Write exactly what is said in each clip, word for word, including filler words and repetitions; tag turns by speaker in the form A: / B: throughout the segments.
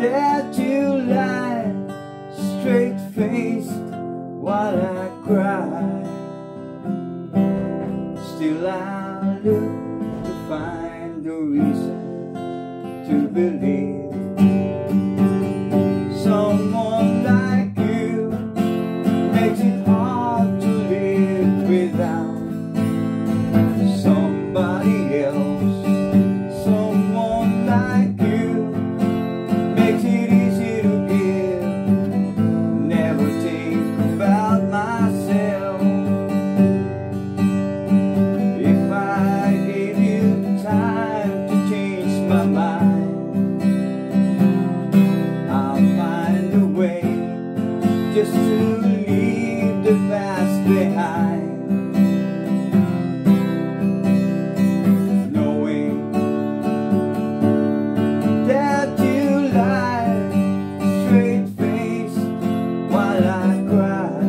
A: dare to lie straight-faced while I cry. Still I look to find a reason to believe someone like you makes it hard to live without somebody else. Someone like you makes it easy to give, never think about myself. If I gave you time to change my mind, I'll find a way just to leave the past behind. Knowing that you lie straight-faced while I cry,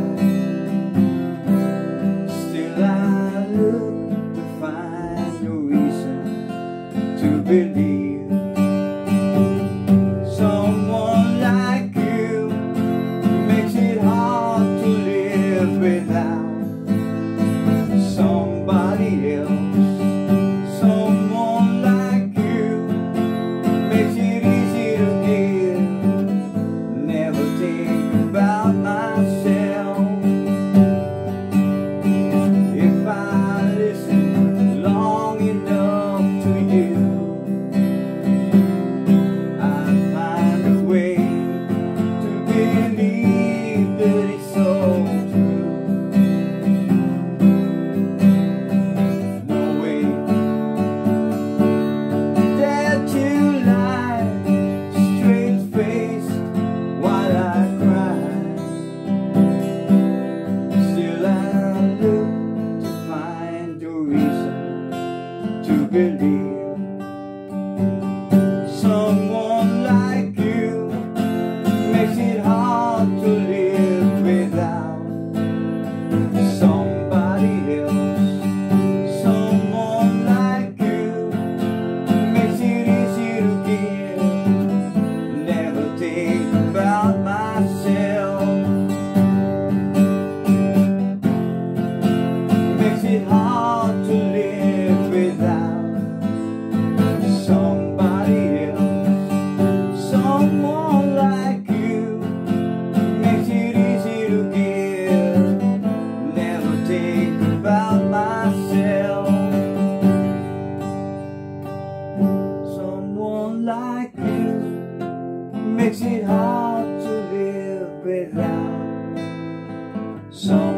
A: still I look to find a reason to believe someone like you makes it hard to live without somebody else. Someone like you makes it easy to give, never think about myself. If I listen long enough to you, I'll find a way to believe that it's all true. Knowing that you lie straight-faced while I cry, still I look to find a reason to believe someone like you makes it hard to live without somebody else. Someone like you makes it easy to give, never think about myself. Makes it hard to live without somebody else. Someone like you makes it easy to give, never think about myself. Someone like you makes it hard to live without someone